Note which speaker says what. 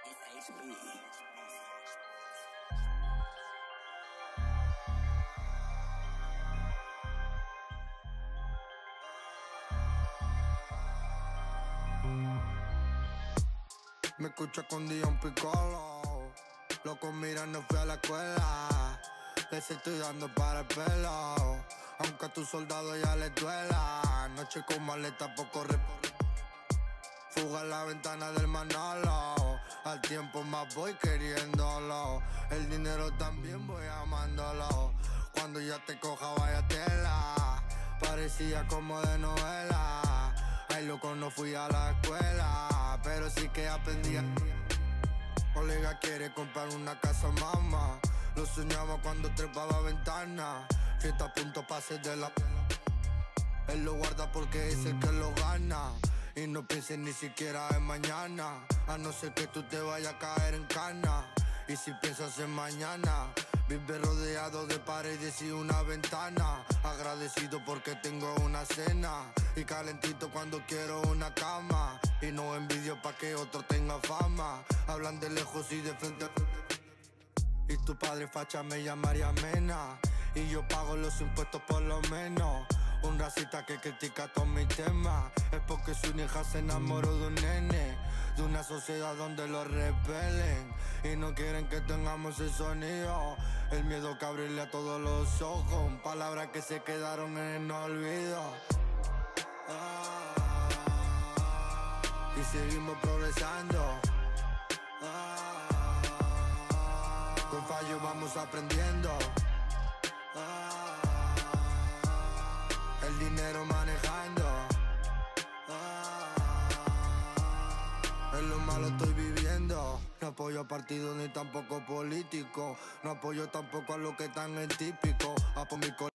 Speaker 1: It's HB.
Speaker 2: Me escucho escondido un picolo. Loco, mira, no fui a la escuela. Les estoy dando para el pelo. Aunque a tu soldado ya le duela. Noche con maleta, poco fuga en la ventana del Manolo. Al tiempo más voy queriéndolo. El dinero también voy amándolo. Cuando ya te coja vaya tela. Parecía como de novela. Ay, loco, no fui a la escuela, pero sí que aprendí. Colega quiere comprar una casa, mamá. Lo soñaba cuando trepaba ventana. Fiesta a punto pase de la. Él lo guarda porque es el que lo gana. Y no pienses ni siquiera en mañana, a no ser que tú te vayas a caer en cana. Y si piensas en mañana, vive rodeado de paredes y una ventana. Agradecido porque tengo una cena y calentito cuando quiero una cama. Y no envidio pa' que otro tenga fama. Hablan de lejos y de frente. Y tu padre facha me llamaría Mena. Y yo pago los impuestos por lo menos. Un racista que critica todos mis temas es porque su hija se enamoró de un nene. De una sociedad donde lo repelen y no quieren que tengamos el sonido. El miedo que abrirle a todos los ojos. Palabras que se quedaron en el olvido. Y seguimos progresando. Con fallos vamos aprendiendo. El dinero manejando. En lo malo estoy viviendo. No apoyo a partidos ni tampoco políticos. No apoyo tampoco a lo que están en típico. A por mi